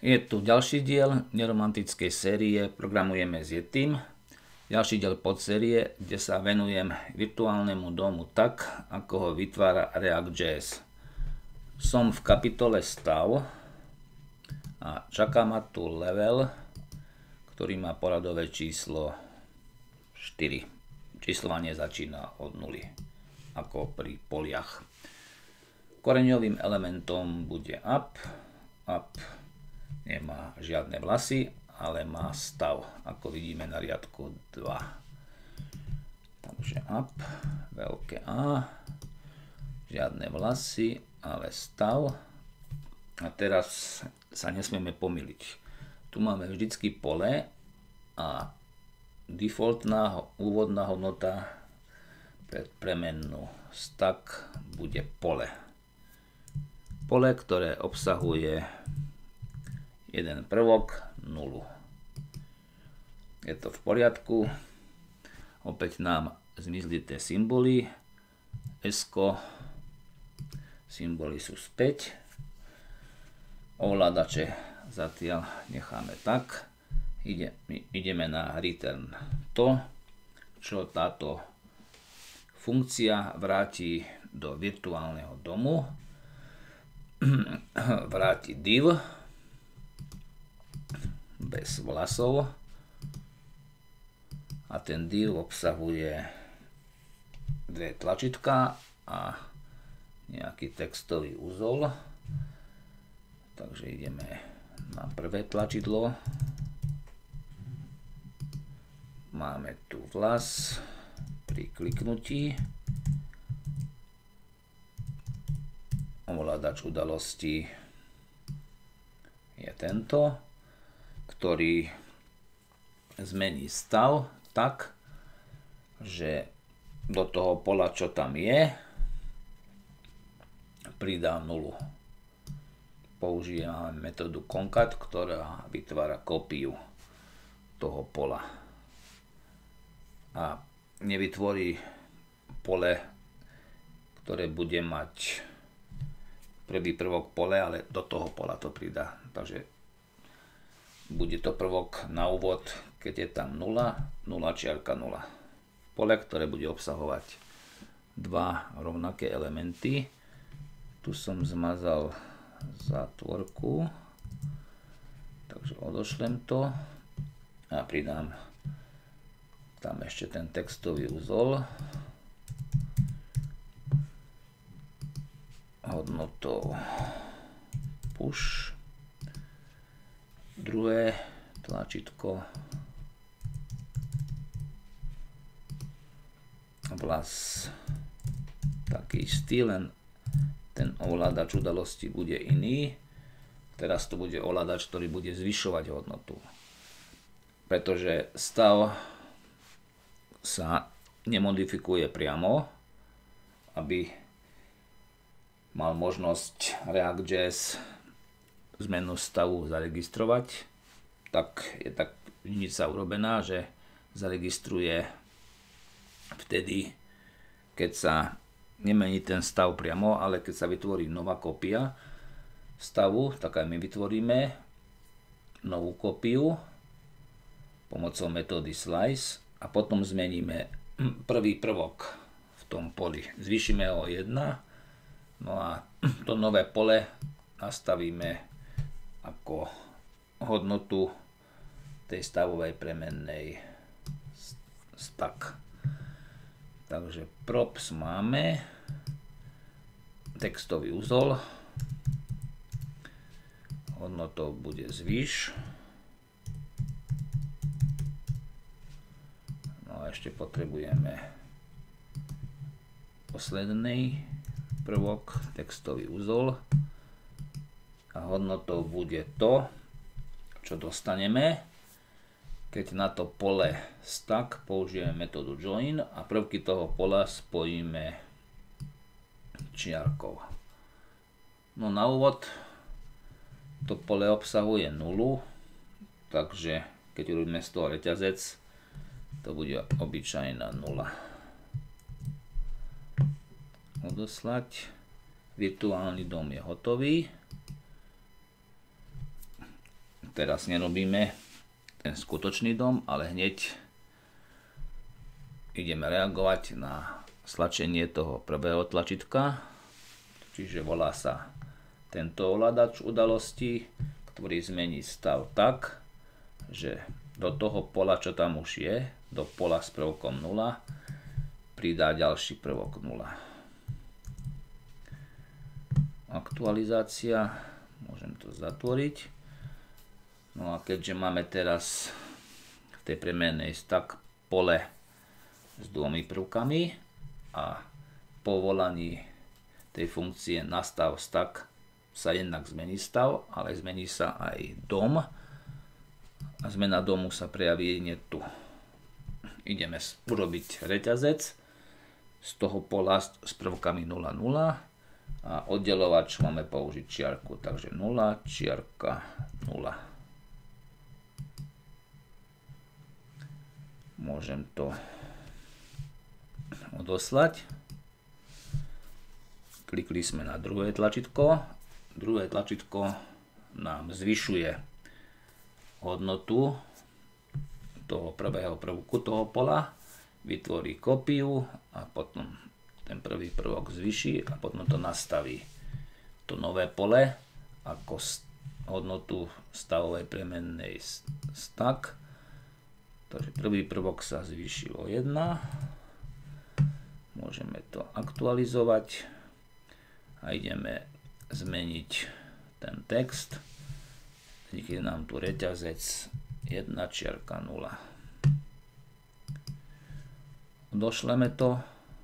Je tu ďalší diel neromantickej série Programujeme s Yetim. Ďalší diel podsérie, kde sa venujem virtuálnemu domu tak, ako ho vytvára React.js. Som v kapitole stav a čaká ma tu level, ktorý má poradové číslo 4. Číslovanie začína od 0, ako pri poliach. Koreňovým elementom bude up. Nemá žiadne vlasy, ale má stav, ako vidíme na riadku 2. Takže up, veľké A, žiadne vlasy, ale stav. A teraz sa nesmieme pomýliť. Tu máme vždycky pole a defaultná úvodná hodnota pre premennú stack bude pole. Pole, ktoré obsahuje jeden prvok, 0. Je to v poriadku. Opäť nám zmizli tie symboly. S-ko. Symboly sú späť. Ovládače zatiaľ necháme tak. Ideme na return to, čo táto funkcia vráti do virtuálneho domu. Vráti div bez vlasov a ten div obsahuje dve tlačítka a nejaký textový úzol. Takže ideme na prvé tlačidlo. Máme tu vlas pri kliknutí. Ovládač udalostí je tento, ktorý zmení stav tak, že do toho pola, čo tam je, pridá 0. Používame metódu concat, ktorá vytvára kópiu toho pola. A nevytvorí pole, ktoré bude mať prvý prvok pole, ale do toho pola to pridá. Takže bude to prvok na úvod, keď je tam 0, 0,0. Pole, ktoré bude obsahovať dva rovnaké elementy. Tu som zmazal zátvorku, takže odošlem to a pridám tam ešte ten textový úzol hodnotou push. Druhé tlačítko vlas taký istý, len ten ovládač udalosti bude iný. Teraz to bude ovládač, ktorý bude zvyšovať hodnotu, pretože stav sa nemodifikuje priamo, aby mal možnosť React.js zmenu stavu zaregistrovať, tak je tak vinica urobená, že zaregistruje vtedy, keď sa nemení ten stav priamo, ale keď sa vytvorí nová kópia stavu, tak aj my vytvoríme novú kópiu pomocou metódy slice a potom zmeníme prvý prvok v tom poli. Zvýšime ho 1, no a to nové pole nastavíme ako hodnotu tej stavovej premennej stack. Takže props máme, textový úzol, hodnotou bude zvýš. No a ešte potrebujeme posledný prvok, textový úzol. A hodnotou bude to, čo dostaneme, keď na to pole stack použijeme metódu join a prvky toho pola spojíme čiarkou. No na úvod to pole obsahuje 0, takže keď urobíme z toho reťazec, to bude obyčajná 0. Odoslať. Virtuálny dom je hotový. teraz nerobíme ten skutočný dom, ale hneď ideme reagovať na stlačenie toho prvého tlačítka, čiže volá sa tento ovládač udalostí, ktorý zmení stav tak, že do toho pola, čo tam už je, do pola s prvkom 0, pridá ďalší prvok 0. Aktualizácia, môžem to zatvoriť. No a keďže máme teraz v tej premennej stack pole s dvomi prvkami a po volaní tej funkcie nastav stack sa jednak zmení stav, ale zmení sa aj dom a zmena domu sa prejaví jedine tu. Ideme urobiť reťazec z toho pola s prvkami 0, 0 a oddelovač máme použiť čiarku, takže 0, čiarka, 0. Môžem to odoslať. Klikli sme na druhé tlačítko. Druhé tlačítko nám zvyšuje hodnotu toho prvého prvku toho pola, vytvorí kópiu a potom ten prvý prvok zvýši a potom to nastaví to nové pole ako hodnotu stavovej premennej stack. Takže prvý prvok sa zvýšil o 1. Môžeme to aktualizovať a ideme zmeniť ten text. Keď nám tu reťazec 1, čiarka 0. Došleme to.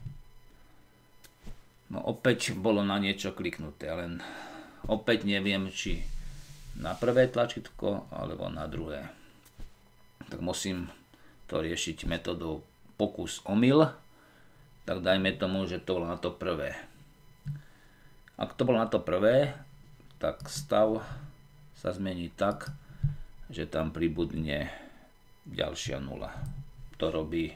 No opäť bolo na niečo kliknuté, len opäť neviem, či na prvé tlačítko alebo na druhé. Tak musím to riešiť metodou pokus omyl. Tak dajme tomu, že to bolo na to prvé. Ak to bolo na to prvé, tak stav sa zmení tak, že tam pribudne ďalšia 0. To robí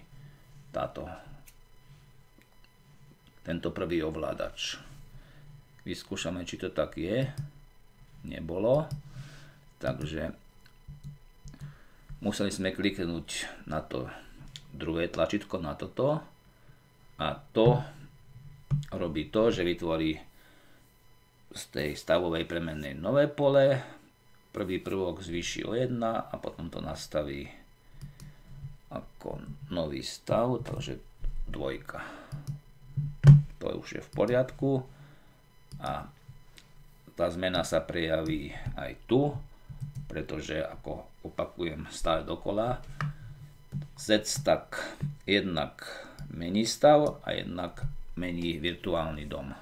tento prvý ovládač. Vyskúšame, či to tak je. Nebolo. Takže museli sme kliknúť na to druhé tlačítko, na toto. A to robí to, že vytvorí z tej stavovej premennej nové pole. Prvý prvok zvýši o 1 a potom to nastaví ako nový stav, takže 2. To už je v poriadku a tá zmena sa prejaví aj tu, pretože ako opakujem stále dokola, Z-stack jednak mení stav a jednak mení virtuálny dom.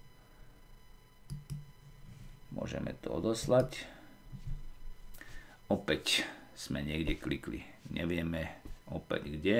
Môžeme to odoslať. Opäť sme niekde klikli. Nevieme opäť kde.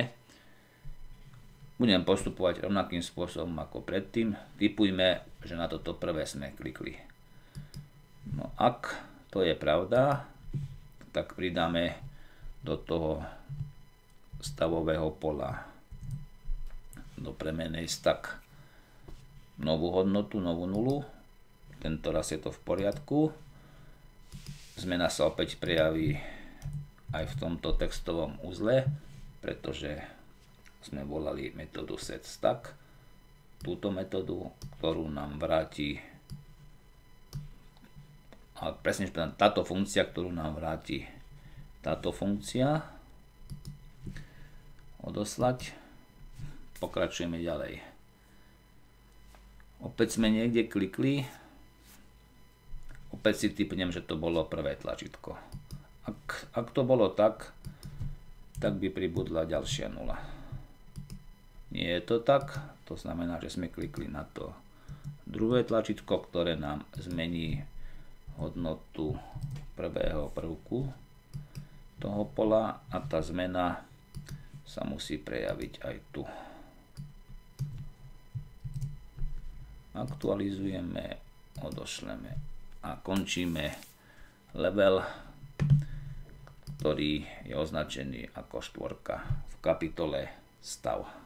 Budem postupovať rovnakým spôsobom ako predtým. Tipujme, že na toto prvé sme klikli. No ak to je pravda, tak pridáme do toho stavového pola do premennej stack novú hodnotu, novú nulu. Tento raz je to v poriadku. Zmena sa opäť prejaví aj v tomto textovom uzle, pretože sme volali metódu setStack. Túto metódu, ktorú nám vráti, a presne táto funkcia, ktorú nám vráti táto funkcia. Odoslať. Pokračujeme ďalej. Opäť sme niekde klikli. Opäť si tipnem, že to bolo prvé tlačítko. Ak to bolo tak by pribudla ďalšia 0. Nie je to tak, to znamená, že sme klikli na to druhé tlačítko, ktoré nám zmení hodnotu prvého prvku toho pola a tá zmena sa musí prejaviť aj tu. Aktualizujeme, odošleme a končíme level, ktorý je označený ako 4 v kapitole stav.